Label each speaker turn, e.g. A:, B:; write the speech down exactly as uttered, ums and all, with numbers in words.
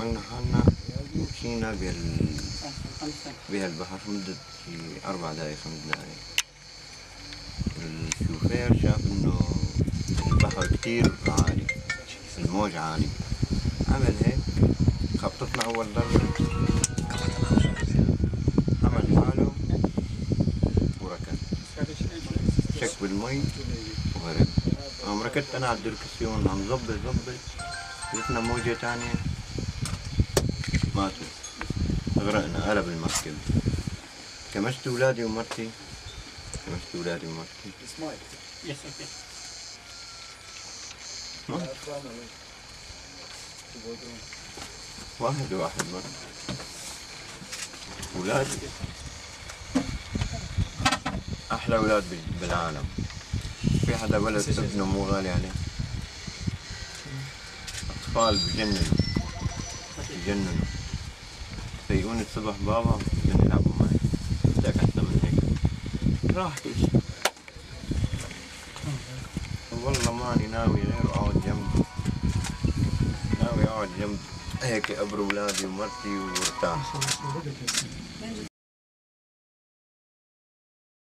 A: عملنا حالنا ومشينا بهال بهالبحر مدة شي أربع دقايق خمس دقايق. الشوفير شاف إنه البحر كتير عالي، الموج عالي، عمل هيك خبطتنا أول ضربة، عمل حاله وركض، شك بالمي وهرب. قام ركضت أنا على الدركسيون عم ظبط ظبط، شفنا موجة تانية ماتوا، غرقنا، قلب المركب. كمشت ولادي ومرتي، كمشت ولادي ومرتي. واحد واحد مرة ولاد، أحلى ولاد بالعالم. في حدا ولد ابنه مو غالي عليه. أطفال بجننوا بجننوا يفيقون الصبح بابا بدهم يلعبوا معي، بدك أحسن من هيك. راحتي والله ماني ناوي غير أقعد جنب، ناوي أقعد جنب هيك أبر ولادي ومرتي وارتاح.